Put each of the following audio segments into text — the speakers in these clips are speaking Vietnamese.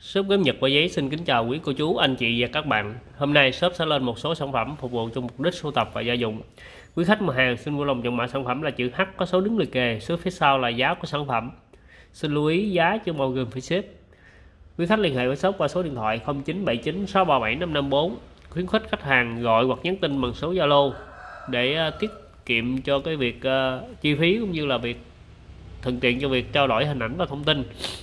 Shop Gốm Nhật Qua Giấy xin kính chào quý cô chú, anh chị và các bạn. Hôm nay shop sẽ lên một số sản phẩm phục vụ cho mục đích sưu tập và gia dụng. Quý khách mua hàng xin vui lòng chọn mã sản phẩm là chữ H có số đứng liệt kề, số phía sau là giá của sản phẩm. Xin lưu ý giá chưa bao gồm phí ship. Quý khách liên hệ với shop qua số điện thoại 0979 637 554. Khuyến khích khách hàng gọi hoặc nhắn tin bằng số Zalo để tiết kiệm cho cái việc chi phí cũng như là việc thuận tiện cho việc trao đổi hình ảnh và thông tin.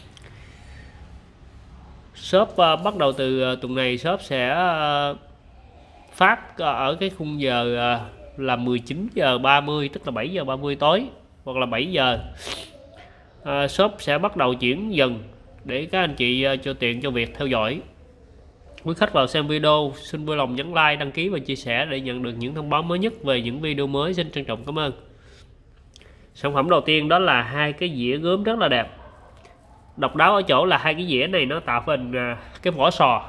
Shop bắt đầu từ tuần này shop sẽ phát ở cái khung giờ là 19 giờ 30, tức là 7 giờ 30 tối hoặc là 7 giờ. Shop sẽ bắt đầu chuyển dần để các anh chị cho tiện cho việc theo dõi. Quý khách vào xem video xin vui lòng nhấn like, đăng ký và chia sẻ để nhận được những thông báo mới nhất về những video mới. Xin trân trọng cảm ơn. Sản phẩm đầu tiên đó là hai cái dĩa gốm rất là đẹp. Độc đáo ở chỗ là hai cái dĩa này nó tạo hình cái vỏ sò.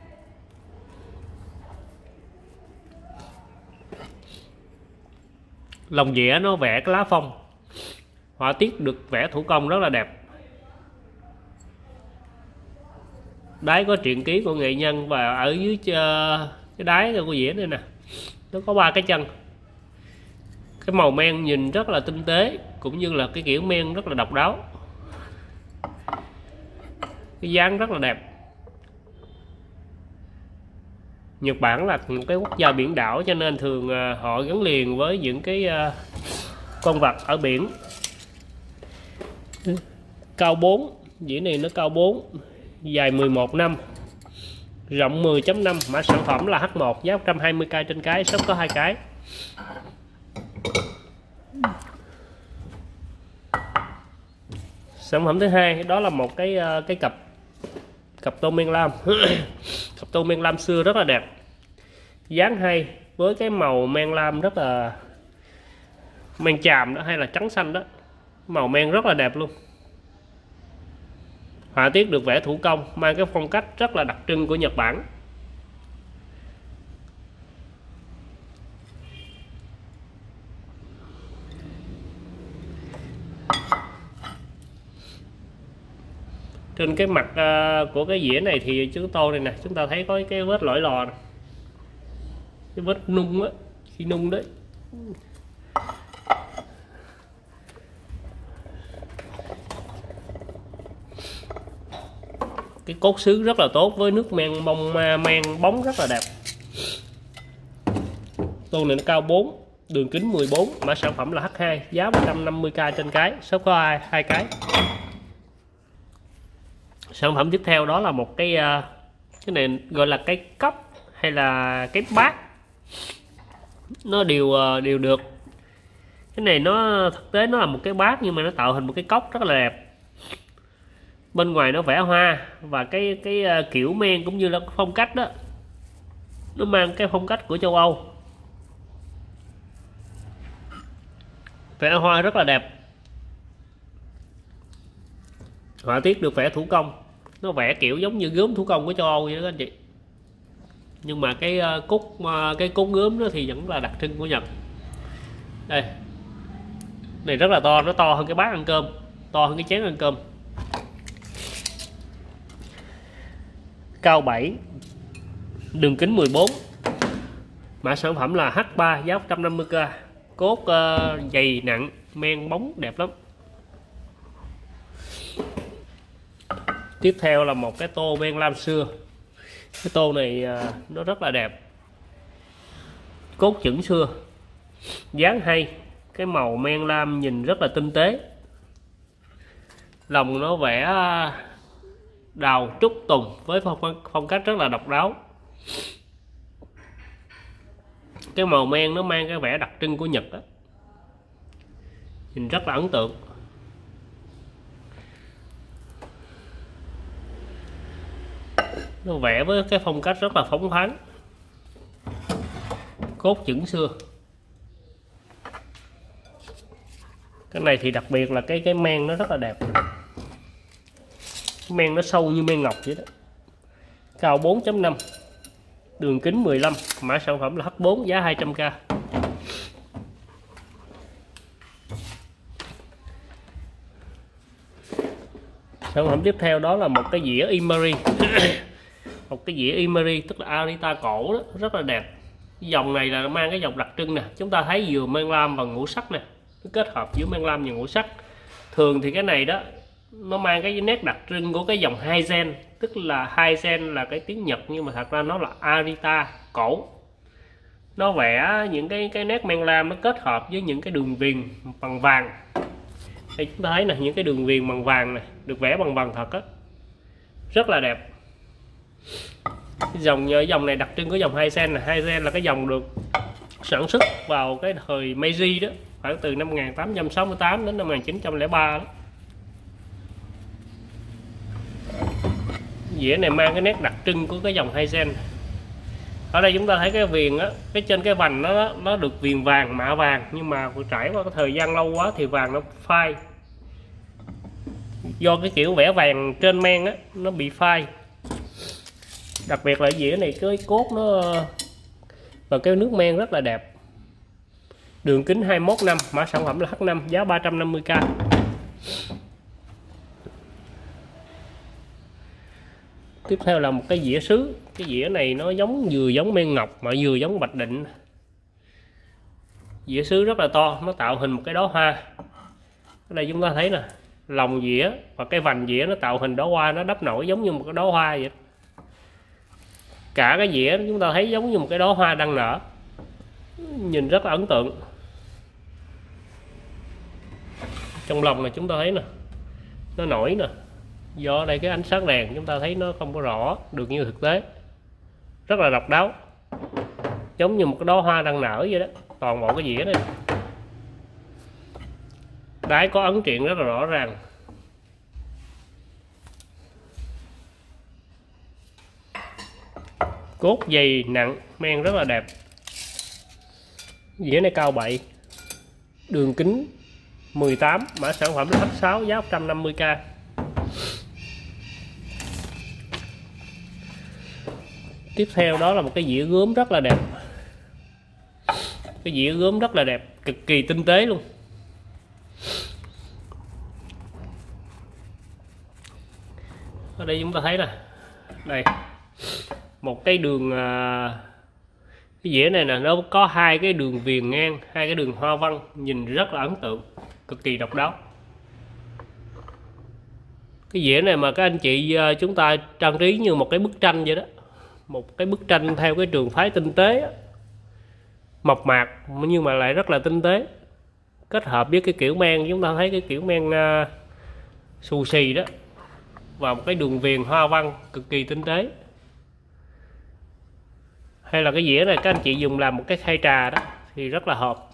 Lòng dĩa nó vẽ cái lá phong, họa tiết được vẽ thủ công rất là đẹp. Đáy có truyện ký của nghệ nhân và ở dưới cái đáy của dĩa này nè, nó có 3 cái chân. Cái màu men nhìn rất là tinh tế, cũng như là cái kiểu men rất là độc đáo. Cái dáng rất là đẹp. Nhật Bản là một cái quốc gia biển đảo cho nên thường họ gắn liền với những cái con vật ở biển. Cao 4, dĩa này nó cao 4, dài 11 năm, rộng 10.5, mã sản phẩm là H1, giá 120k trên cái, shop có 2 cái. Sản phẩm thứ hai đó là một cái cặp tô men lam. Cặp tô men lam xưa rất là đẹp, dáng hay, với cái màu men lam rất là men chàm đó, hay là trắng xanh đó, màu men rất là đẹp luôn. Họa tiết được vẽ thủ công, mang cái phong cách rất là đặc trưng của Nhật Bản. Trên cái mặt của cái dĩa này thì chữ tô này nè, chúng ta thấy có cái vết lõi lò này. Cái vết nung á, khi nung đấy. Cái cốt sứ rất là tốt với nước men men bóng rất là đẹp. Tô này nó cao 4, đường kính 14, mã sản phẩm là H2, giá 150k trên cái, shop có 2 cái. Sản phẩm tiếp theo đó là một cái này gọi là cái cốc hay là cái bát, nó đều được. Cái này nó thực tế nó là một cái bát nhưng mà nó tạo hình một cái cốc rất là đẹp. Bên ngoài nó vẽ hoa và cái kiểu men cũng như là phong cách đó, nó mang cái phong cách của châu Âu. Vẽ hoa rất là đẹp, họa tiết được vẽ thủ công, nó vẽ kiểu giống như gốm thủ công của châu Âu vậy đó các anh chị. Nhưng mà cái cốt gốm đó thì vẫn là đặc trưng của Nhật. Đây, này rất là to, nó to hơn cái bát ăn cơm, to hơn cái chén ăn cơm. Cao 7, đường kính 14, mã sản phẩm là H3, giá 150k, cốt dày nặng, men bóng đẹp lắm. Tiếp theo là một cái tô men lam xưa. Cái tô này nó rất là đẹp, cốt chữ xưa, dáng hay, cái màu men lam nhìn rất là tinh tế. Lòng nó vẽ đào trúc tùng với phong cách rất là độc đáo. Cái màu men nó mang cái vẻ đặc trưng của Nhật đó, nhìn rất là ấn tượng. Nó vẽ với cái phong cách rất là phóng khoáng, cốt chữ xưa. Cái này thì đặc biệt là cái men nó rất là đẹp, men nó sâu như men ngọc vậy đó. Cao 4.5, đường kính 15, mã sản phẩm là H4, giá 200k. Sản phẩm tiếp theo đó là một cái dĩa Emery. Một cái dĩa Emery tức là Arita cổ đó, rất là đẹp. Cái dòng này là mang cái dòng đặc trưng nè, chúng ta thấy vừa men lam và ngũ sắc nè, nó kết hợp giữa men lam và ngũ sắc. Thường thì cái này đó nó mang cái nét đặc trưng của cái dòng Haizen, tức là Haizen là cái tiếng Nhật nhưng mà thật ra nó là Arita cổ. Nó vẽ những cái nét men lam nó kết hợp với những cái đường viền bằng vàng. Đây chúng ta thấy nè, những cái đường viền bằng vàng này được vẽ bằng vàng thật á, rất là đẹp. Dòng này đặc trưng của dòng Haizen là Haizen là cái dòng được sản xuất vào cái thời Meiji đó, khoảng từ năm 1868 đến năm 1903 đó. Dĩa này mang cái nét đặc trưng của cái dòng Haizen. Ở đây chúng ta thấy cái viền á, cái trên cái vành nó được viền vàng, mạ vàng, nhưng mà trải qua cái thời gian lâu quá thì vàng nó phai. Do cái kiểu vẽ vàng trên men á, nó bị phai. Đặc biệt là dĩa này cái cốt nó và cái nước men rất là đẹp. Đường kính 21 năm, mã sản phẩm là H5, giá 350k. Tiếp theo là một cái dĩa sứ. Cái dĩa này nó vừa giống men ngọc mà vừa giống bạch định. Dĩa sứ rất là to, nó tạo hình một cái đóa hoa. Ở đây chúng ta thấy nè, lòng dĩa và cái vành dĩa nó tạo hình đóa hoa, nó đắp nổi giống như một cái đóa hoa vậy. Cả cái dĩa chúng ta thấy giống như một cái đóa hoa đang nở, nhìn rất là ấn tượng. Trong lòng này chúng ta thấy nè, nó nổi nè, do ở đây cái ánh sáng đèn chúng ta thấy nó không có rõ được như thực tế, rất là độc đáo, giống như một cái đóa hoa đang nở vậy đó. Toàn bộ cái dĩa này đáy có ấn truyện rất là rõ ràng. Cốt dày nặng, men rất là đẹp. Dĩa này cao 7, đường kính 18, mã sản phẩm là H6, giá 150k. Tiếp theo đó là một cái dĩa gốm rất là đẹp. Cái dĩa gốm rất là đẹp, cực kỳ tinh tế luôn. Ở đây chúng ta thấy nè, đây một cái đường, cái dĩa này nè, nó có hai cái đường viền ngang, hai cái đường hoa văn, nhìn rất là ấn tượng, cực kỳ độc đáo. Cái dĩa này mà các anh chị chúng ta trang trí như một cái bức tranh vậy đó, một cái bức tranh theo cái trường phái tinh tế, mộc mạc nhưng mà lại rất là tinh tế, kết hợp với cái kiểu men, chúng ta thấy cái kiểu men xù xì đó, và một cái đường viền hoa văn cực kỳ tinh tế. Hay là cái dĩa này các anh chị dùng làm một cái khay trà đó thì rất là hợp.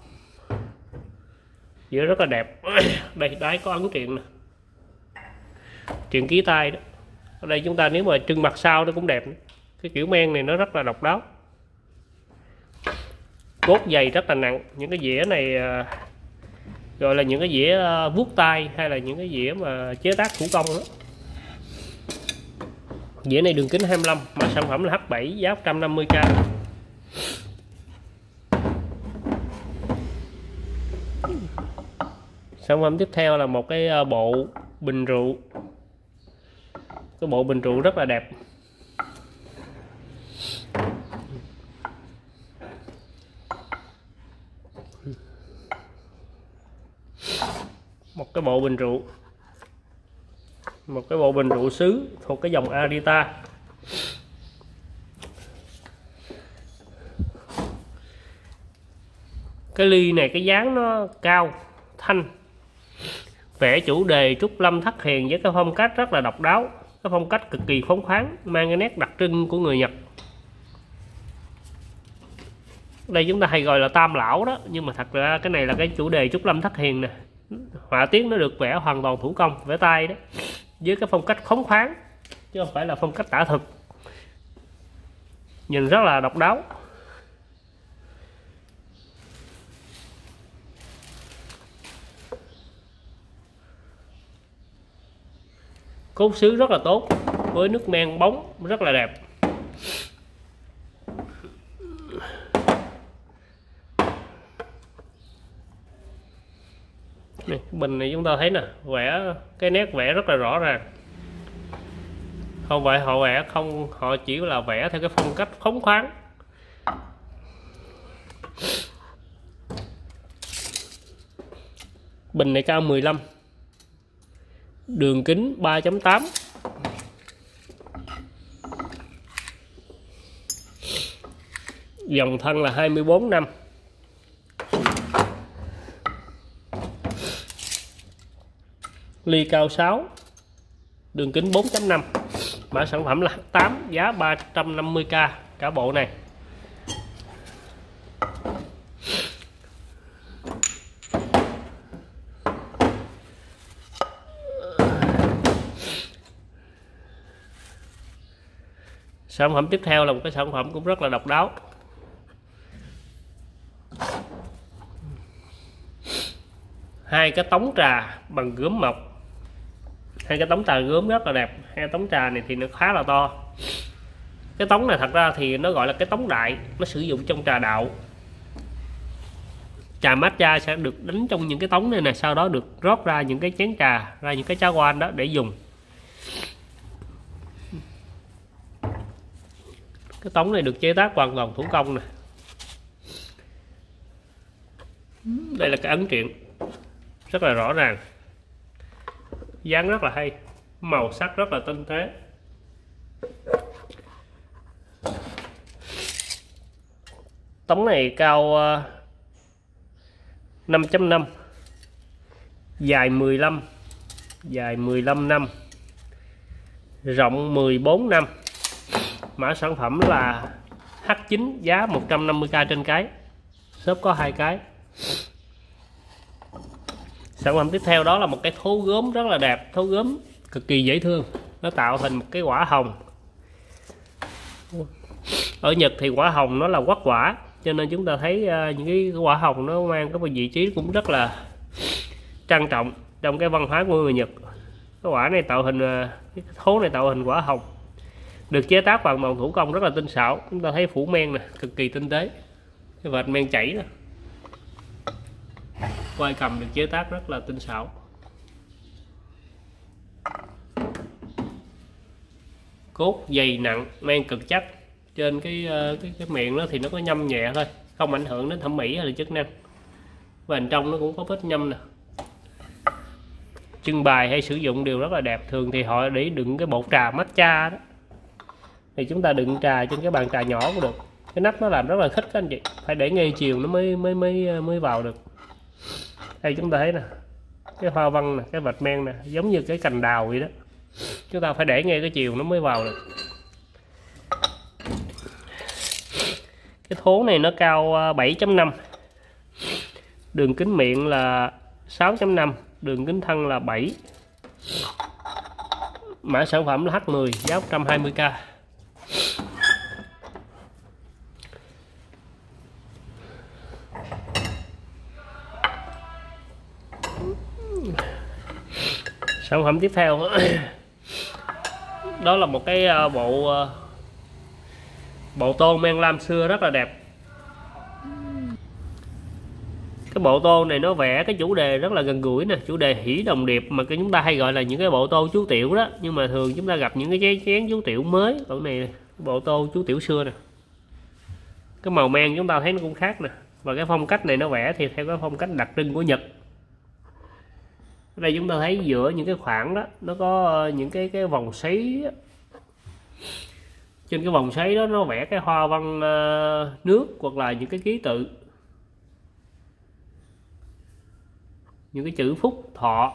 Dĩa rất là đẹp. Đây đáy có ấn truyện nè, truyện ký tay đó. Ở đây chúng ta nếu mà trưng mặt sau nó cũng đẹp. Cái kiểu men này nó rất là độc đáo. Cốt dày rất là nặng. Những cái dĩa này gọi là những cái dĩa vuốt tay, hay là những cái dĩa mà chế tác thủ công đó. Dĩa này đường kính 25, mã sản phẩm là H7, giá 150k. Sản phẩm tiếp theo là một cái bộ bình rượu. Cái bộ bình rượu rất là đẹp. Một cái bộ bình rượu, một cái bộ bình rượu sứ thuộc cái dòng Arita. Cái ly này cái dáng nó cao, thanh, vẽ chủ đề trúc lâm thất hiền với cái phong cách rất là độc đáo, cái phong cách cực kỳ phóng khoáng, mang cái nét đặc trưng của người Nhật. Đây chúng ta hay gọi là tam lão đó, nhưng mà thật ra cái này là cái chủ đề trúc lâm thất hiền nè. Họa tiết nó được vẽ hoàn toàn thủ công, vẽ tay đó, với cái phong cách phóng khoáng chứ không phải là phong cách tả thực, nhìn rất là độc đáo. Cốt sứ rất là tốt, với nước men bóng rất là đẹp. Này, bình này chúng ta thấy nè, vẽ cái nét vẽ rất là rõ ràng. Không phải họ vẽ không, họ chỉ là vẽ theo cái phong cách phóng khoáng. Bình này cao 15, đường kính 3.8, dòng thân là 24 năm, ly cao 6, đường kính 4.5, mã sản phẩm là H8, giá 350k cả bộ này. Sản phẩm tiếp theo là một cái sản phẩm cũng rất là độc đáo. Hai cái tống trà bằng gốm mộc. Hai cái tống trà gốm rất là đẹp. Hai tống trà này thì nó khá là to. Cái tống này thật ra thì nó gọi là cái tống đại, nó sử dụng trong trà đạo. Trà matcha sẽ được đánh trong những cái tống này nè, sau đó được rót ra những cái chén trà, ra những cái cháo quan đó để dùng. Cái tống này được chế tác hoàn toàn thủ công nè. Đây là cái ấn truyện rất là rõ ràng, dáng rất là hay, màu sắc rất là tinh tế. Tống này cao 5.5, dài 15, dài 15 năm, rộng 14 năm. Mã sản phẩm là H9, giá 150k trên cái. Shop có 2 cái. Sản phẩm tiếp theo đó là một cái thố gốm rất là đẹp, thố gốm cực kỳ dễ thương. Nó tạo thành một cái quả hồng. Ở Nhật thì quả hồng nó là quắc quả, cho nên chúng ta thấy những cái quả hồng nó mang cái vị trí cũng rất là trang trọng trong cái văn hóa của người Nhật. Cái quả này tạo hình, cái thố này tạo hình quả hồng, được chế tác bằng bằng thủ công rất là tinh xảo. Chúng ta thấy phủ men nè, cực kỳ tinh tế, cái vệt men chảy nè, quai cầm được chế tác rất là tinh xảo. Cốt dày nặng, men cực chắc. Trên cái miệng nó thì nó có nhâm nhẹ thôi, không ảnh hưởng đến thẩm mỹ hay là chức năng. Và bên trong nó cũng có vết nhâm nè. Trưng bày hay sử dụng đều rất là đẹp. Thường thì họ để đựng cái bột trà matcha đó, thì chúng ta đựng trà trên cái bàn trà nhỏ cũng được. Cái nắp nó làm rất là khích các anh chị, phải để ngay chiều nó mới vào được. Đây chúng ta thấy nè, cái hoa văn nè, cái vạch men nè, giống như cái cành đào vậy đó. Chúng ta phải để ngay cái chiều nó mới vào được. Cái thố này nó cao 7.5, đường kính miệng là 6.5, đường kính thân là 7. Mã sản phẩm là H10, giá 120k. Sản phẩm tiếp theo đó là một cái bộ tô men lam xưa rất là đẹp. Cái bộ tô này nó vẽ cái chủ đề rất là gần gũi nè, chủ đề hỷ đồng điệp, mà cái chúng ta hay gọi là những cái bộ tô chú tiểu đó. Nhưng mà thường chúng ta gặp những cái chén chú tiểu mới, còn này bộ tô chú tiểu xưa nè. Cái màu men chúng ta thấy nó cũng khác nè, và cái phong cách này nó vẽ thì theo cái phong cách đặc trưng của Nhật. Ở đây chúng ta thấy giữa những cái khoảng đó nó có những cái vòng xoáy. Trên cái vòng xoáy đó nó vẽ cái hoa văn nước hoặc là những cái ký tự, những cái chữ phúc thọ.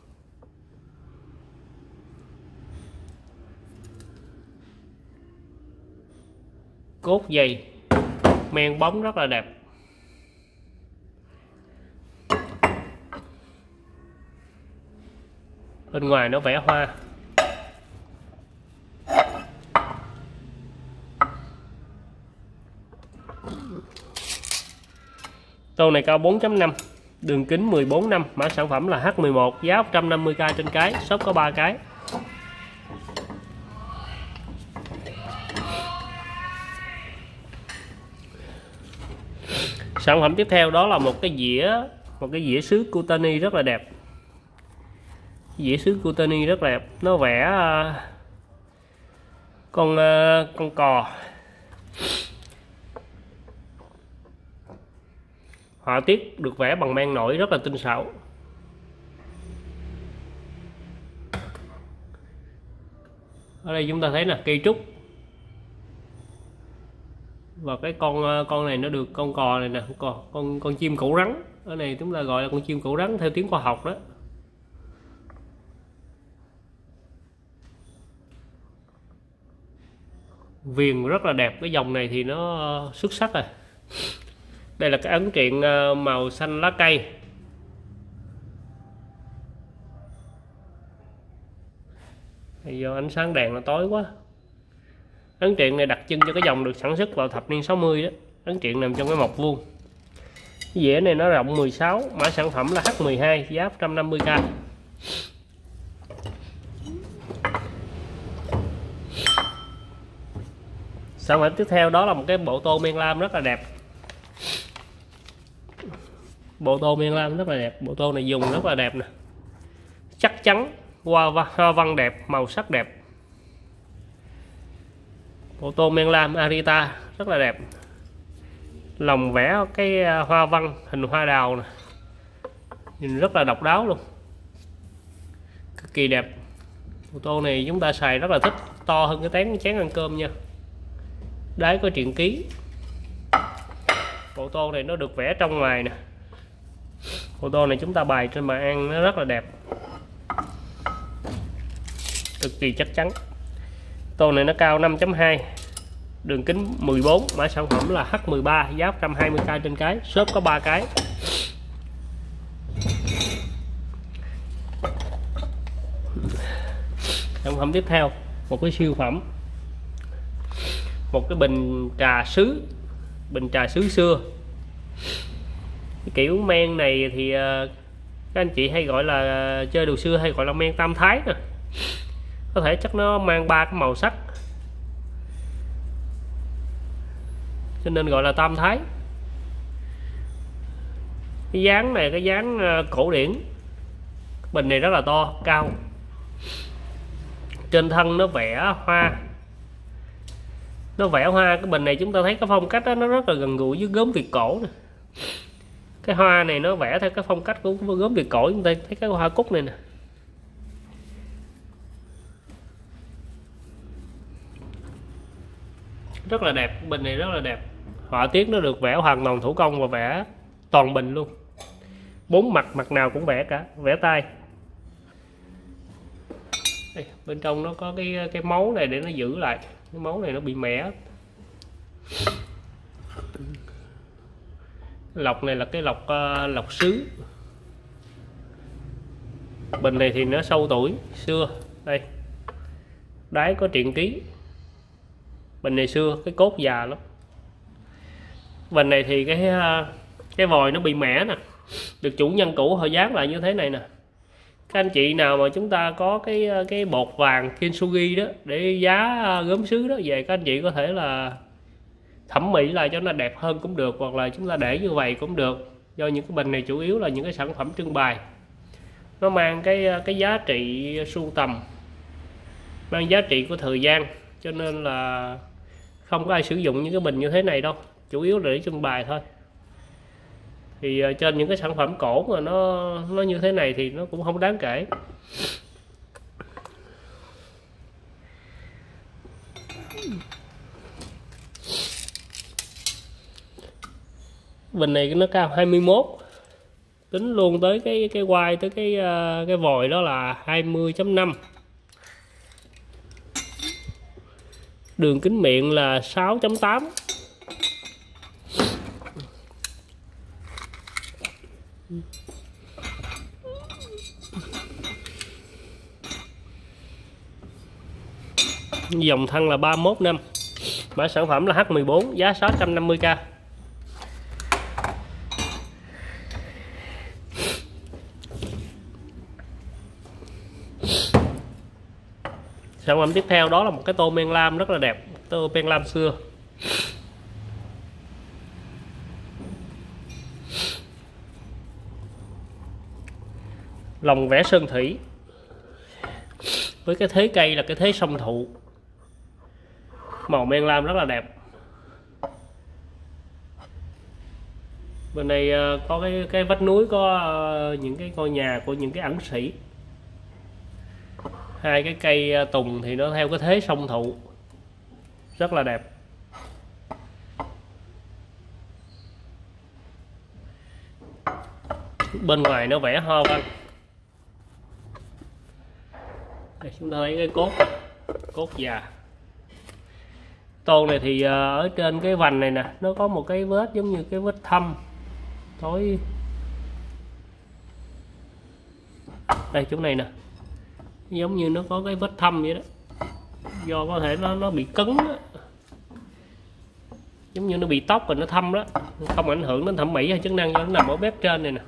Cốt dày, men bóng rất là đẹp. Bên ngoài nó vẽ hoa. Tô này cao 4.5, đường kính 14 năm, mã sản phẩm là H11, giá 150k trên cái. Shop có 3 cái. Sản phẩm tiếp theo đó là một cái dĩa sứ Kutani rất là đẹp. Dĩa sứ Kutani rất đẹp, nó vẽ con cò. Họa tiết được vẽ bằng men nổi rất là tinh xảo. Ở đây chúng ta thấy là cây trúc, và cái con này nó được, con cò này nè, con chim cẩu rắn. Ở này chúng ta gọi là con chim cẩu rắn theo tiếng khoa học đó. Viền rất là đẹp, cái dòng này thì nó xuất sắc rồi. Đây là cái ấn triện màu xanh lá cây. Thì do ánh sáng đèn nó tối quá. Ấn triện này đặc trưng cho cái dòng được sản xuất vào thập niên 60 đó. Ấn triện nằm trong cái mộc vuông. Cái dĩa này nó rộng 16, mã sản phẩm là H12, giá 150k. Sản phẩm tiếp theo đó là một cái bộ tô men lam rất là đẹp. Bộ tô men lam rất là đẹp. Bộ tô này dùng rất là đẹp nè, chắc chắn, hoa văn đẹp, màu sắc đẹp. Bộ tô men lam Arita rất là đẹp. Lòng vẽ cái hoa văn hình hoa đào nè, nhìn rất là độc đáo luôn, cực kỳ đẹp. Bộ tô này chúng ta xài rất là thích, to hơn cái chén ăn cơm nha. Đáy có truyện ký. Bộ tô này nó được vẽ trong ngoài nè. Bộ tô này chúng ta bày trên bàn ăn nó rất là đẹp, cực kỳ chắc chắn. Tô này nó cao 5.2, đường kính 14, mã sản phẩm là H13, giá 120k trên cái, shop có 3 cái. Sản phẩm tiếp theo, một cái siêu phẩm, một cái bình trà sứ, bình trà sứ xưa. Cái kiểu men này thì các anh chị hay gọi là chơi đồ xưa hay gọi là men tam thái nè. Có thể chắc nó mang 3 cái màu sắc cho nên gọi là tam thái. Cái dáng này, cái dáng cổ điển. Bình này rất là to, cao. Trên thân nó vẽ hoa. Nó vẽ hoa, cái bình này chúng ta thấy cái phong cách đó, nó rất là gần gũi với gốm Việt cổ nè. Cái hoa này nó vẽ theo cái phong cách của gốm Việt cổ, chúng ta thấy cái hoa cúc này nè. Rất là đẹp, bình này rất là đẹp. Họa tiết nó được vẽ hoàn toàn thủ công và vẽ toàn bình luôn. 4 mặt, mặt nào cũng vẽ cả, vẽ tay. Đây, bên trong nó có cái máu này để nó giữ lại. Cái máu này nó bị mẻ. Lọc này là cái lọc sứ. Bình này thì nó sâu tuổi xưa. Đây, đáy có truyện ký. Bình này xưa, cái cốt già lắm. Bình này thì cái vòi nó bị mẻ nè, được chủ nhân cũ họ dán lại như thế này nè. Các anh chị nào mà chúng ta có cái bột vàng kintsugi đó để giá gốm sứ đó về, các anh chị có thể là thẩm mỹ lại cho nó đẹp hơn cũng được, hoặc là chúng ta để như vậy cũng được. Do những cái bình này chủ yếu là những cái sản phẩm trưng bày, nó mang cái giá trị sưu tầm, mang giá trị của thời gian, cho nên là không có ai sử dụng những cái bình như thế này đâu, chủ yếu là để trưng bày thôi. Thì trên những cái sản phẩm cổ mà nó như thế này thì nó cũng không đáng kể. Bình này nó cao 21, tính luôn tới cái quai, tới cái vòi đó là 20.5, đường kính miệng là 6.8. Dòng thân là 31 năm, mã sản phẩm là H14, giá 650k. Sản phẩm tiếp theo đó là một cái tô men lam rất là đẹp, tô men lam xưa. Lòng vẽ sơn thủy với cái thế cây là cái thế song thụ. Màu men lam rất là đẹp. Bên đây có cái vách núi, có những cái ngôi nhà của những cái ẩn sĩ. Hai cái cây tùng thì nó theo cái thế song thụ, rất là đẹp. Bên ngoài nó vẽ hoa văn. Đây, chúng ta thấy cái cốt già. Tôn này thì ở trên cái vành này nè, nó có một cái vết giống như cái vết thâm tối. Đây chỗ này nè, giống như nó có cái vết thâm vậy đó, do có thể nó bị cứng đó. Giống như nó bị tóc rồi nó thâm đó, không ảnh hưởng đến thẩm mỹ hay chức năng do nó nằm ở bếp trên này nè.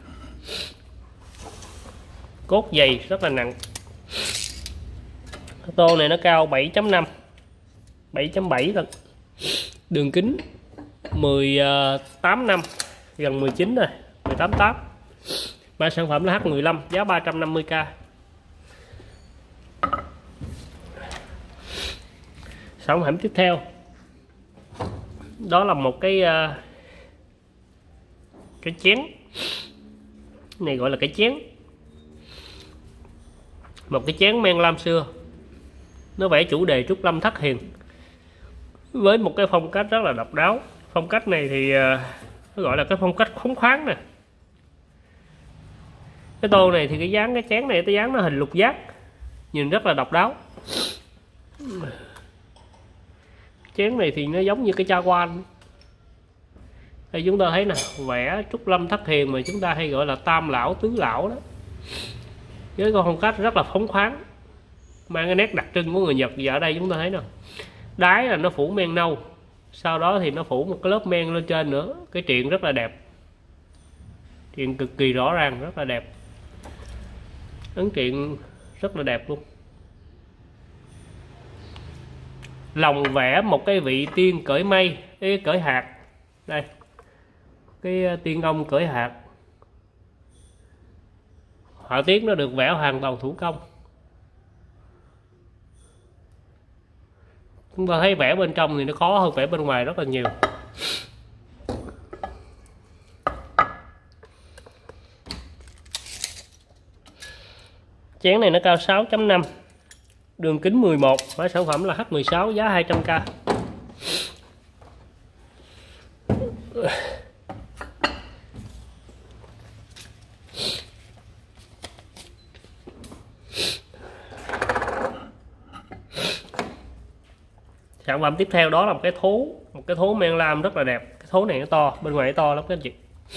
Cốt dày rất là nặng. Tô này nó cao 7.5 7.7 lần. Đường kính 18 năm, gần 19 rồi, 18.8. Mã sản phẩm là H15, giá 350k. Sản phẩm tiếp theo đó là một cái chén. Này gọi là cái chén. Một cái chén men lam xưa. Nó vẽ chủ đề Trúc Lâm Thất Hiền với một cái phong cách rất là độc đáo. Phong cách này thì nó gọi là cái phong cách khống khoáng nè. Cái tô này thì cái dáng cái chén này, cái dáng nó hình lục giác, nhìn rất là độc đáo. Chén này thì nó giống như cái cha quan. Đây chúng ta thấy nè, vẽ Trúc Lâm Thất Hiền mà chúng ta hay gọi là tam lão tứ lão đó, với con phong cách rất là phóng khoáng, mang cái nét đặc trưng của người Nhật. Và ở đây chúng ta thấy nè, đáy là nó phủ men nâu, sau đó thì nó phủ một cái lớp men lên trên nữa. Cái triện rất là đẹp, triện cực kỳ rõ ràng, rất là đẹp. Ấn triện rất là đẹp luôn. Lòng vẽ một cái vị tiên cởi mây, cởi hạt. Đây, cái tiên ông cởi hạt. Họa tiết nó được vẽ hoàn toàn thủ công. Chúng ta thấy vẽ bên trong thì nó khó hơn vẽ bên ngoài rất là nhiều. Chén này nó cao 6.5, đường kính 11, và sản phẩm là H16, giá 200k. Sản phẩm tiếp theo đó là một cái thố men lam rất là đẹp. Cái thố này nó to, bên ngoài nó to lắm các anh chị.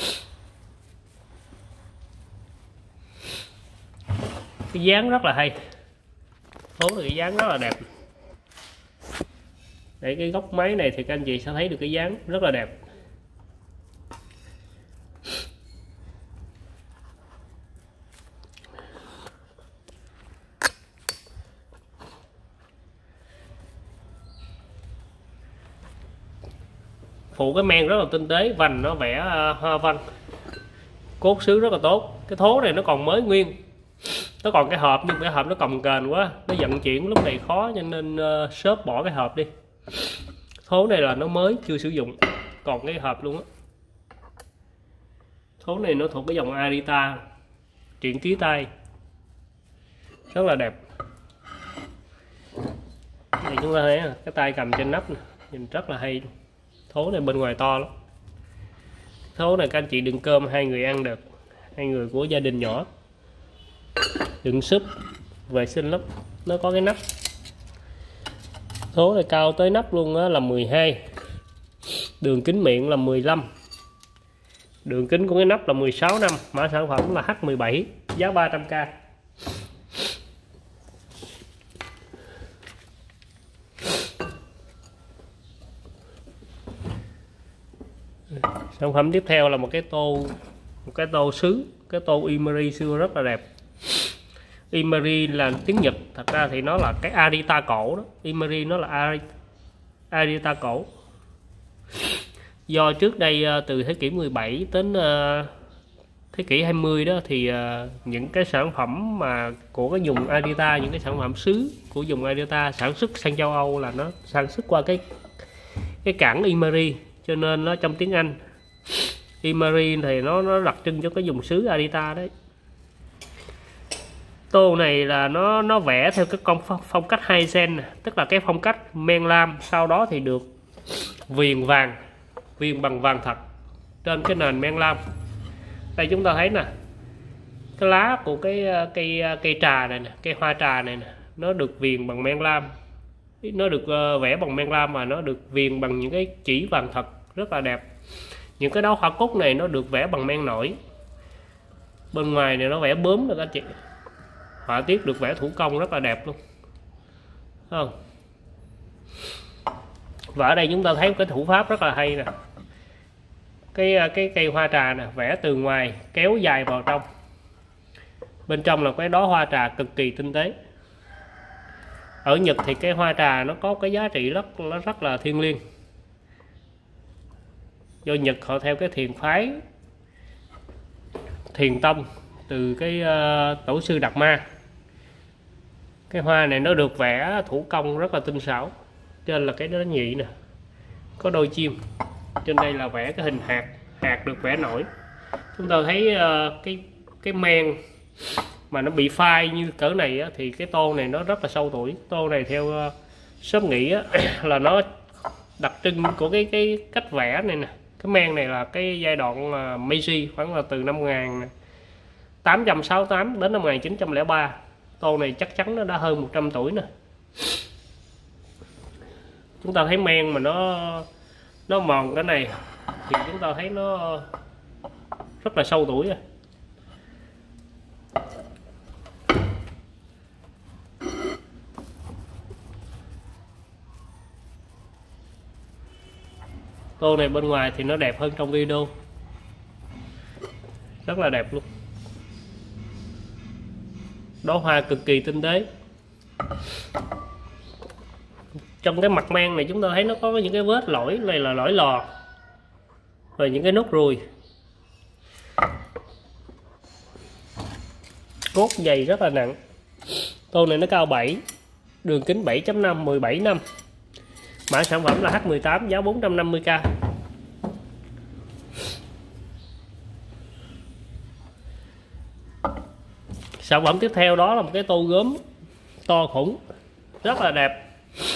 Cái dáng rất là hay. Thố này cái dáng rất là đẹp. Để cái góc máy này thì các anh chị sẽ thấy được cái dáng rất là đẹp. Phụ cái men rất là tinh tế, vành nó vẽ hoa văn, cốt sứ rất là tốt. Cái thố này nó còn mới nguyên, nó còn cái hộp nhưng cái hộp nó cồng kềnh quá, nó vận chuyển lúc này khó cho nên shop bỏ cái hộp đi. Thố này là nó mới chưa sử dụng, còn cái hộp luôn á. Thố này nó thuộc cái dòng Arita, truyện ký tay, rất là đẹp. Này chúng ta thấy cái tay cầm trên nắp này, nhìn rất là hay. Thố này bên ngoài to lắm. Thố này các anh chị đựng cơm 2 người ăn được, 2 người của gia đình nhỏ. Đựng súp, vệ sinh lắm. Nó có cái nắp. Thố này cao tới nắp luôn á, là 12. Đường kính miệng là 15. Đường kính của cái nắp là 16 năm. Mã sản phẩm là H17, giá 300k. Sản phẩm tiếp theo là một cái tô sứ, cái tô Imeri xưa rất là đẹp. Imeri là tiếng Nhật, thật ra thì nó là cái Arita cổ đó. Imeri nó là Arita cổ. Do trước đây từ thế kỷ 17 đến thế kỷ 20 đó thì những cái sản phẩm mà của cái vùng Arita, những cái sản phẩm sứ của vùng Arita sản xuất sang châu Âu là nó sản xuất qua cái cảng Imari, cho nên nó trong tiếng Anh Imari thì nó đặc trưng cho cái vùng xứ Arita đấy. Tô này là nó vẽ theo cái phong cách Haizen, tức là cái phong cách men lam, sau đó thì được viền vàng, viền bằng vàng thật trên cái nền men lam. Đây chúng ta thấy nè, cái lá của cái cây trà này nè, cây hoa trà này nè, nó được viền bằng men lam, nó được vẽ bằng men lam mà nó được viền bằng những cái chỉ vàng thật rất là đẹp. Những cái đóa hoa cúc này nó được vẽ bằng men nổi, bên ngoài này nó vẽ bướm rồi các chị, họa tiết được vẽ thủ công rất là đẹp luôn, thấy không? Và ở đây chúng ta thấy cái thủ pháp rất là hay nè, cái cây hoa trà nè, vẽ từ ngoài kéo dài vào trong, bên trong là cái đóa hoa trà cực kỳ tinh tế. Ở Nhật thì cái hoa trà nó có cái giá trị rất là thiêng liêng, do Nhật họ theo cái thiền phái Thiền Tông từ cái tổ sư Đạt Ma. Cái hoa này nó được vẽ thủ công rất là tinh xảo, trên là cái đó nhị nè, có đôi chim, trên đây là vẽ cái hình hạt được vẽ nổi. Chúng ta thấy cái men mà nó bị phai như cỡ này á, thì cái tô này nó rất là sâu tuổi. Tô này theo shop nghĩ á, là nó đặc trưng của cái cách vẽ này nè. Cái men này là cái giai đoạn Meiji, khoảng là từ năm 1868 đến năm 1903. Tô này chắc chắn nó đã hơn 100 tuổi nè. Chúng ta thấy men mà nó mòn cái này thì chúng ta thấy nó rất là sâu tuổi rồi. Tô này bên ngoài thì nó đẹp hơn trong video, rất là đẹp luôn, đóa hoa cực kỳ tinh tế. Trong cái mặt men này chúng ta thấy nó có những cái vết lỗi, này là lỗi lò, rồi những cái nốt ruồi. Cốt dày rất là nặng. Tô này nó cao 7, đường kính 7.5, 17 năm. Mã sản phẩm là H18, giá 450k. Sản phẩm tiếp theo đó là một cái tô gốm to khủng, rất là đẹp.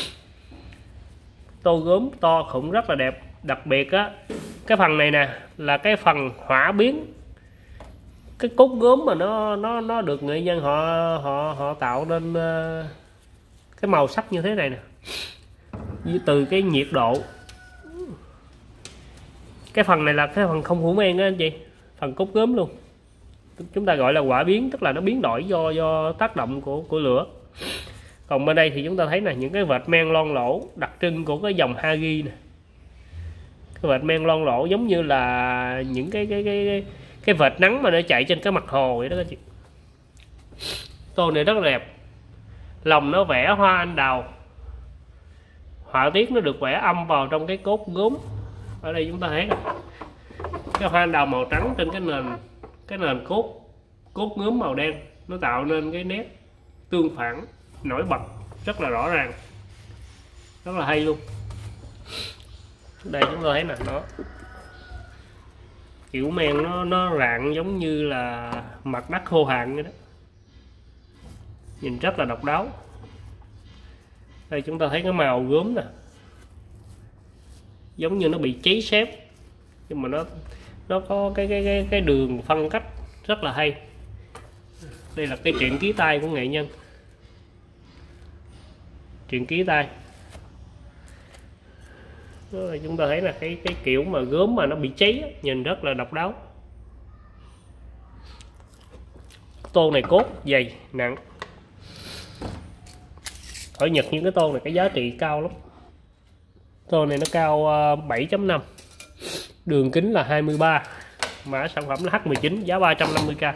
Tô gốm to khủng rất là đẹp. Đặc biệt á, cái phần này nè là cái phần hỏa biến. Cái cốt gốm mà nó được nghệ nhân họ tạo nên cái màu sắc như thế này nè, từ cái nhiệt độ. Cái phần này là cái phần không hữu men đó anh chị, phần cốt gốm luôn. Chúng ta gọi là hỏa biến, tức là nó biến đổi do tác động của lửa. Còn bên đây thì chúng ta thấy là những cái vệt men loang lỗ đặc trưng của cái dòng Hagi nè. Cái vệt men loang lỗ giống như là những cái vệt nắng mà nó chạy trên cái mặt hồ vậy đó các chị. Tô này rất là đẹp. Lòng nó vẽ hoa anh đào, họa tiết nó được vẽ âm vào trong cái cốt gốm. Ở đây chúng ta thấy này, cái hoa anh đào màu trắng trên cái nền cốt gốm màu đen, nó tạo nên cái nét tương phản nổi bật rất là rõ ràng, rất là hay luôn. Đây chúng ta thấy nè, nó kiểu men nó rạng giống như là mặt đất khô hạn vậy đó, nhìn rất là độc đáo. Đây chúng ta thấy cái màu gốm nè, giống như nó bị cháy xém, nhưng mà nó có cái đường phân cách rất là hay. Đây là cái truyện ký tay của nghệ nhân, truyện ký tay. Đó là chúng ta thấy là cái kiểu mà gốm mà nó bị cháy nhìn rất là độc đáo. Tô này cốt dày nặng. Ở Nhật những cái tô này cái giá trị cao lắm. Tô này nó cao 7.5, đường kính là 23, mã sản phẩm là H19, giá 350k.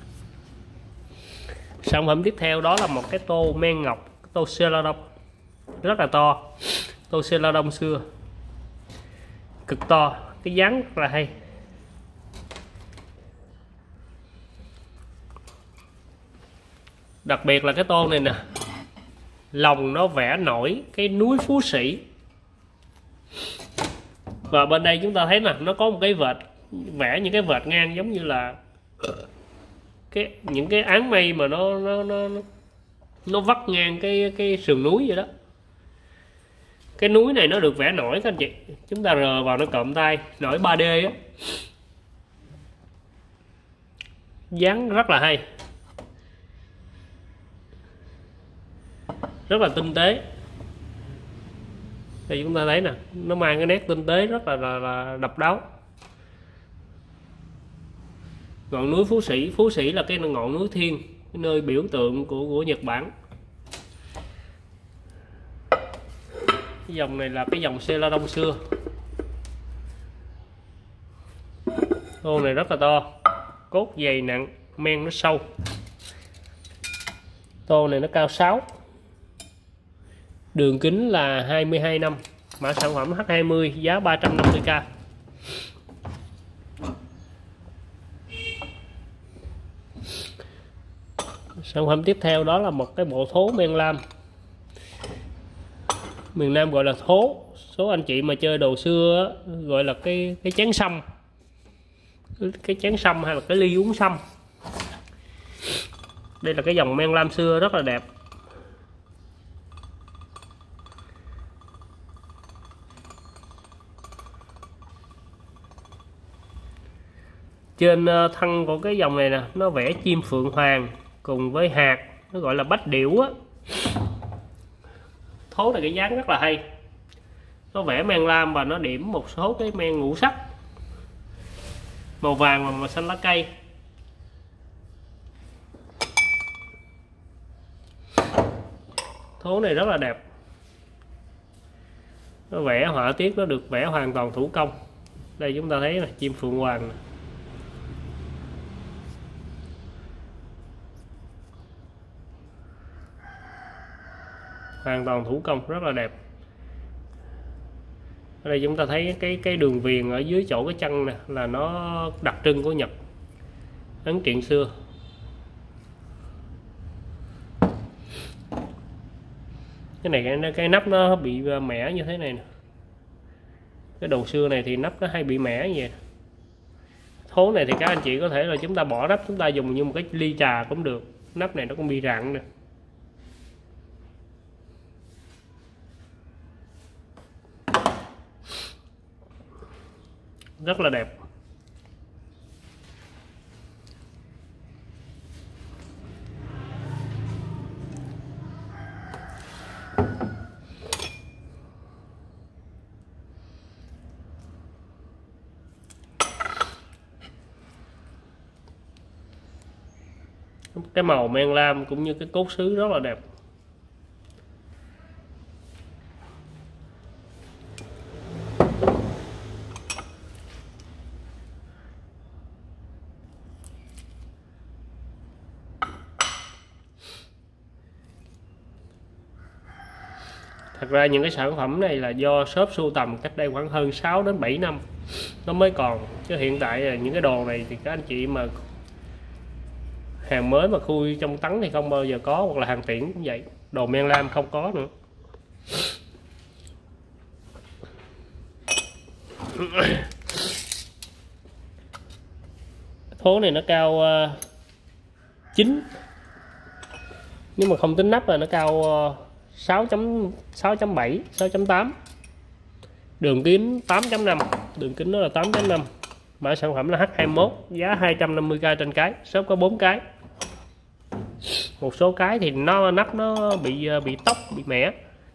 Sản phẩm tiếp theo đó là một cái tô men ngọc, tô Celadon. rất là to. Tô xe lao đông xưa cực to, cái dáng rất là hay. Đặc biệt là cái tô này nè, lòng nó vẽ nổi cái núi Phú Sĩ. Và bên đây chúng ta thấy nè, nó có một cái vệt, vẽ những cái vệt ngang giống như là những cái áng mây mà nó vắt ngang cái sườn núi vậy đó. Cái núi này nó được vẽ nổi các anh chị, chúng ta rờ vào nó cộm tay, nổi 3D á, dáng rất là hay, rất là tinh tế. Đây chúng ta thấy nè, nó mang cái nét tinh tế rất là độc đáo. Ngọn núi Phú Sĩ, Phú Sĩ là cái ngọn núi thiên, cái nơi biểu tượng của Nhật Bản. Cái dòng này là cái dòng xe la đông xưa. Tô này rất là to, cốt dày nặng, men nó sâu. Tô này nó cao 6, đường kính là 22 năm, mã sản phẩm H20, giá 350k. Sản phẩm tiếp theo đó là một cái bộ thố men lam, miền Nam gọi là thố, số anh chị mà chơi đồ xưa gọi là cái chén sâm, cái chén sâm hay là cái ly uống sâm. Đây là cái dòng men lam xưa rất là đẹp. Trên thân của cái dòng này nè, nó vẽ chim phượng hoàng cùng với hạt, nó gọi là bách điểu á. Thố này cái dáng rất là hay, nó vẽ men lam và nó điểm một số cái men ngũ sắc màu vàng và màu xanh lá cây. Thố này rất là đẹp, nó vẽ họa tiết nó được vẽ hoàn toàn thủ công. Đây chúng ta thấy là chim phượng hoàng này. Hoàn toàn thủ công rất là đẹp. Ở đây chúng ta thấy cái đường viền ở dưới chỗ cái chân nè là nó đặc trưng của Nhật, ấn triện xưa. Cái này cái nắp nó bị mẻ như thế này nè, cái đồ xưa này thì nắp nó hay bị mẻ như vậy. Thố này thì các anh chị có thể là chúng ta bỏ nắp, chúng ta dùng như một cái ly trà cũng được, nắp này nó cũng bị rạn nè. Rất là đẹp. Cái màu men lam cũng như cái cốt sứ rất là đẹp. Thật ra những cái sản phẩm này là do shop sưu tầm cách đây khoảng hơn 6 đến 7 năm nó mới còn, chứ hiện tại là những cái đồ này thì các anh chị mà hàng mới mà khui trong tấn thì không bao giờ có, hoặc là hàng tiễn cũng vậy, đồ men lam không có nữa. Thố này nó cao 9, nhưng mà không tính nắp là nó cao 6.7, 6.8, đường kính 8.5, đường kính nó là 8.5, mã sản phẩm là H21, giá 250k trên cái, shop có 4 cái. Một số cái thì nắp nó bị tóc, bị mẻ.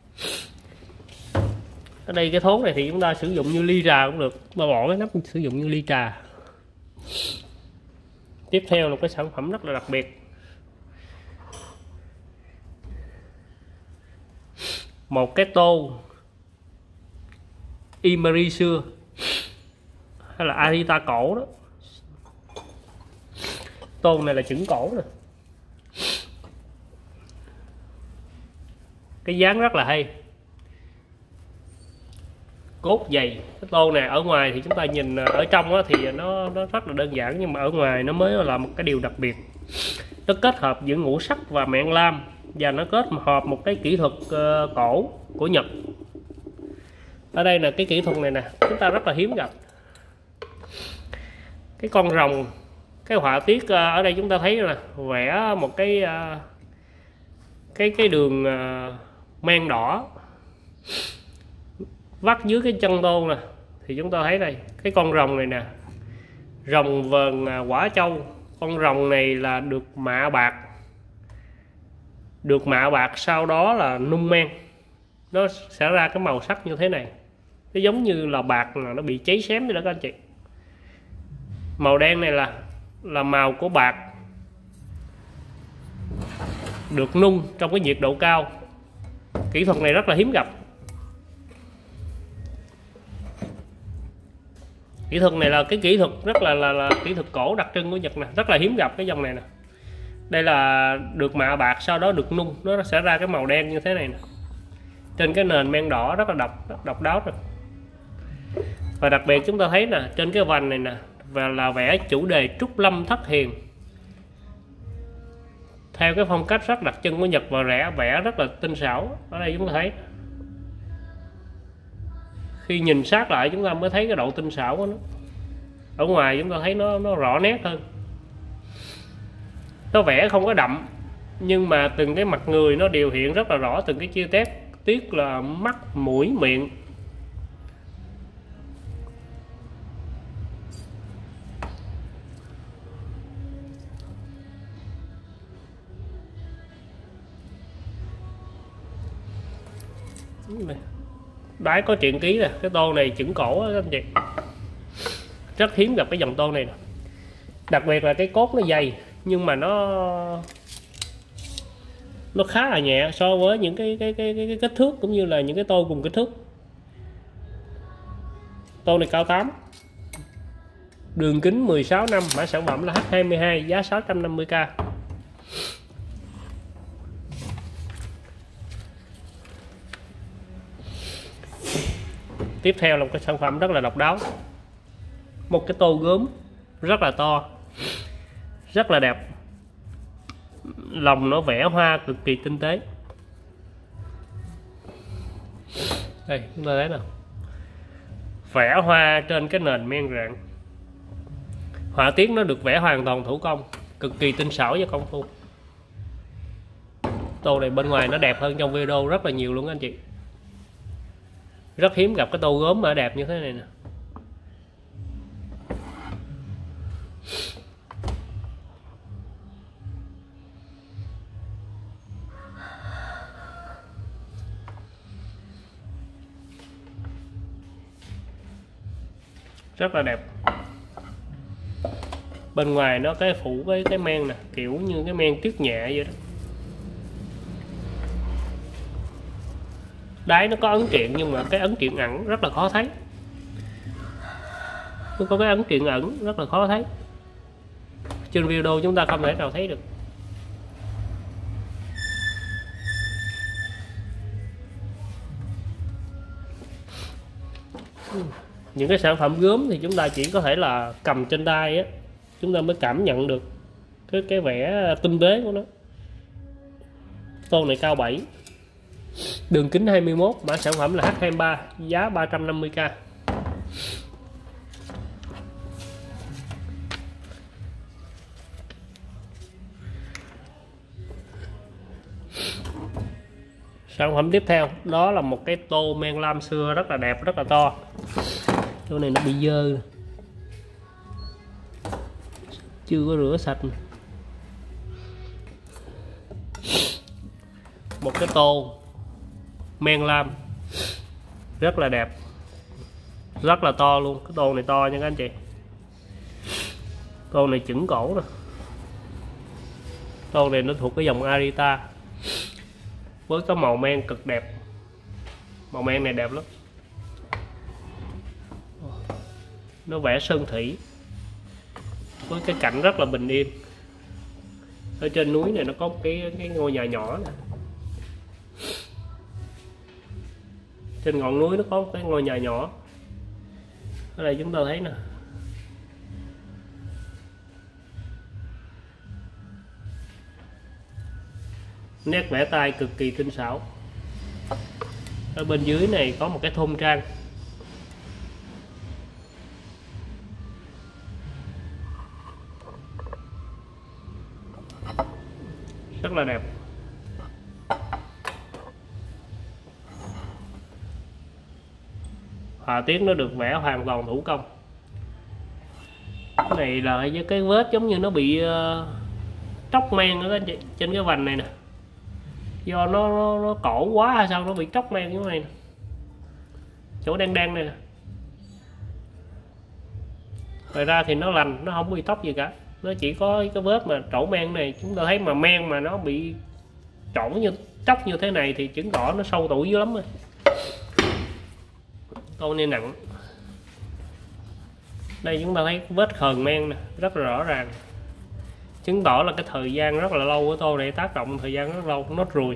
Ở đây cái thố này thì chúng ta sử dụng như ly trà cũng được, mà bỏ cái nắp sử dụng như ly trà. Tiếp theo là cái sản phẩm rất là đặc biệt, một cái tô Imari xưa hay là Arita cổ đó. Tô này là chữ cổ nè, cái dáng rất là hay, cốt dày. Cái tô này ở ngoài thì chúng ta nhìn ở trong thì nó rất là đơn giản, nhưng mà ở ngoài nó mới là một cái điều đặc biệt. Nó kết hợp giữa ngũ sắc và mạn lam, và nó kết hợp một cái kỹ thuật cổ của Nhật. Ở đây là cái kỹ thuật này nè, chúng ta rất là hiếm gặp. Cái con rồng, cái họa tiết ở đây chúng ta thấy là vẽ một cái đường men đỏ vắt dưới cái chân tô nè, thì chúng ta thấy đây cái con rồng này nè, rồng vờn quả châu. Con rồng này là được mạ bạc, sau đó là nung men, nó sẽ ra cái màu sắc như thế này. Nó giống như là bạc là nó bị cháy xém vậy đó các anh chị. Màu đen này là màu của bạc được nung trong cái nhiệt độ cao. Kỹ thuật này rất là hiếm gặp. Kỹ thuật này là cái kỹ thuật rất là kỹ thuật cổ đặc trưng của Nhật nè, rất là hiếm gặp cái dòng này nè. Đây là được mạ bạc, sau đó được nung, nó sẽ ra cái màu đen như thế này nè, trên cái nền men đỏ rất là độc đáo rồi. Và đặc biệt chúng ta thấy nè, trên cái vành này nè và là vẽ chủ đề Trúc Lâm Thất Hiền, theo cái phong cách rất đặc trưng của Nhật, và vẽ rất là tinh xảo. Ở đây chúng ta thấy, khi nhìn sát lại chúng ta mới thấy cái độ tinh xảo của nó. Ở ngoài chúng ta thấy nó rõ nét hơn. Nó vẽ không có đậm, nhưng mà từng cái mặt người nó đều hiện rất là rõ từng cái chi tiết là mắt, mũi, miệng. Đáy có truyện ký nè, cái tô này chữ cổ đó các anh chị. Rất hiếm gặp cái dòng tô này nè. Đặc biệt là cái cốt nó dày, nhưng mà nó khá là nhẹ so với những cái kích thước cũng như là những cái tô cùng kích thước. Tô này cao 8, đường kính 16 năm, mã sản phẩm là H22, giá 650k. Tiếp theo là một cái sản phẩm rất là độc đáo, một cái tô gốm rất là to, rất là đẹp. Lòng nó vẽ hoa cực kỳ tinh tế. Đây chúng ta thấy nào, vẽ hoa trên cái nền men rạng. Họa tiết nó được vẽ hoàn toàn thủ công, cực kỳ tinh xảo và công phu. Tô này bên ngoài nó đẹp hơn trong video rất là nhiều luôn anh chị. Rất hiếm gặp cái tô gốm mà đẹp như thế này nè. Rất là đẹp. Bên ngoài nó cái phủ cái men nè, kiểu như cái men tuyết nhẹ vậy đó. Đáy nó có ấn truyện, nhưng mà cái ấn truyện ẩn rất là khó thấy. Nó có cái ấn truyện ẩn rất là khó thấy. Trên video chúng ta không thể nào thấy được. Những cái sản phẩm gốm thì chúng ta chỉ có thể là cầm trên tay á, chúng ta mới cảm nhận được cái vẻ tinh tế của nó. Tô này cao 7, đường kính 21, mã sản phẩm là H23, giá 350k. Sản phẩm tiếp theo đó là một cái tô men lam xưa rất là đẹp, rất là to. Chỗ này nó bị dơ, chưa có rửa sạch. Một cái tô men lam rất là đẹp, rất là to luôn. Cái tô này to nha các anh chị. Tô này chững cổ nè. Tô này nó thuộc cái dòng Arita, với cái màu men cực đẹp. Màu men này đẹp lắm. Nó vẽ sơn thủy với cái cảnh rất là bình yên. Ở trên núi này nó có cái ngôi nhà nhỏ nè. Trên ngọn núi nó có một cái ngôi nhà nhỏ. Ở đây chúng ta thấy nè. Nét vẽ tay cực kỳ tinh xảo. Ở bên dưới này có một cái thôn trang. Rất là đẹp. Họa tiết nó được vẽ hoàn toàn thủ công. Cái này là với cái vết giống như nó bị tróc men ở trên cái vành này nè. Do nó cổ quá hay sao nó bị tróc men như thế này nè. Chỗ đen đen này nè. Ngoài ra thì nó lành, nó không bị tóc gì cả. Nó chỉ có cái vết mà trổ men này. Chúng ta thấy mà men mà nó bị trổ như tróc như thế này thì chứng tỏ nó sâu tuổi dữ lắm rồi. Con này nặng. Đây chúng ta thấy vết khờn men nè, rất là rõ ràng. Chứng tỏ là cái thời gian rất là lâu của tô này tác động thời gian rất lâu, nốt ruồi.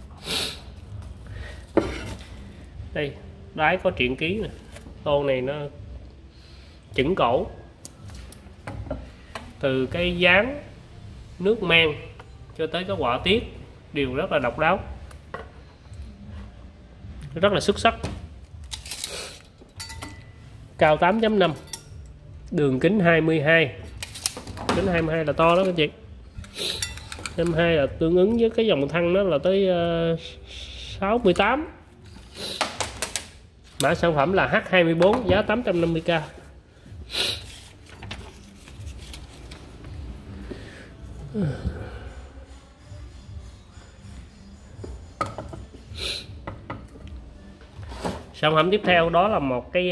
Đây, đáy có truyện ký nè. Tô này nó chững cổ. Từ cái dáng nước men cho tới cái họa tiết đều rất là độc đáo, rất là xuất sắc. Cao 8.5, đường kính 22. Kính 22 là to đó các chị. 22 là tương ứng với cái dòng thân nó là tới 68. Mã sản phẩm là H24, giá 850k. Sản phẩm tiếp theo đó là một cái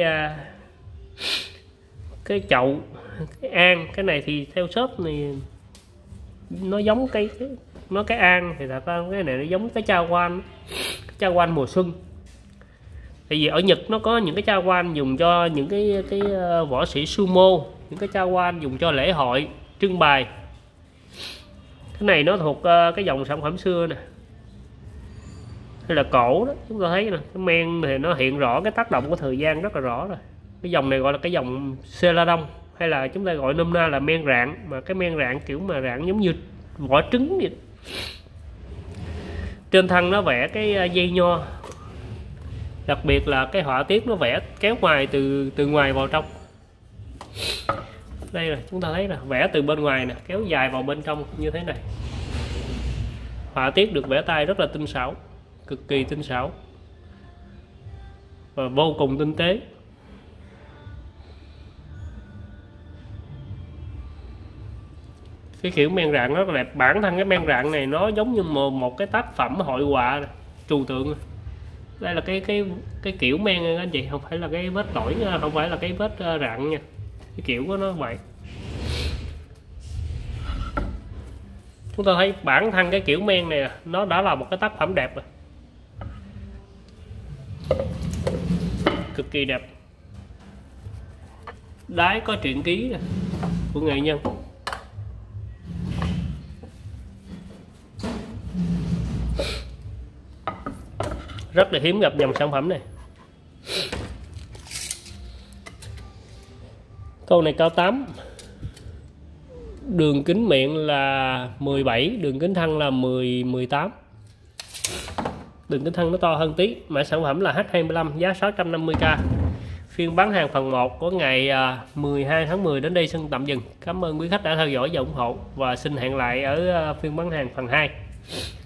chậu, cái an. Cái này thì theo shop này nó giống cái an thì thật ra cái này nó giống cái cha quan mùa xuân. Tại vì ở Nhật nó có những cái cha quan dùng cho những cái võ sĩ sumo, những cái cha quan dùng cho lễ hội trưng bày. Cái này nó thuộc cái dòng sản phẩm xưa nè. Đây là cổ đó, chúng ta thấy nè, cái men thì nó hiện rõ cái tác động của thời gian rất là rõ rồi. Cái dòng này gọi là cái dòng Celadon, hay là chúng ta gọi nôm na là men rạn, mà cái men rạn kiểu mà rạn giống như vỏ trứng vậy. Trên thân nó vẽ cái dây nho, đặc biệt là cái họa tiết nó vẽ kéo ngoài từ ngoài vào trong. Đây là chúng ta thấy là vẽ từ bên ngoài nè, kéo dài vào bên trong như thế này. Họa tiết được vẽ tay rất là tinh xảo, cực kỳ tinh xảo và vô cùng tinh tế. Cái kiểu men rạn rất là đẹp. Bản thân cái men rạn này nó giống như một cái tác phẩm hội họa trừu tượng. Đây là cái kiểu men nha anh chị, không phải là cái vết lỗi, không phải là cái vết rạn nha. Cái kiểu của nó vậy. Chúng ta thấy bản thân cái kiểu men này nó đã là một cái tác phẩm đẹp rồi, cực kỳ đẹp. Đáy có truyện ký của nghệ nhân. Rất là hiếm gặp dòng sản phẩm này. Con này cao 8, đường kính miệng là 17, đường kính thân là 18. Đường kính thân nó to hơn tí. Mã sản phẩm là H25, giá 650k. Phiên bán hàng phần 1 của ngày 12 tháng 10 đến đây xin tạm dừng. Cảm ơn quý khách đã theo dõi và ủng hộ, và xin hẹn lại ở phiên bán hàng phần 2.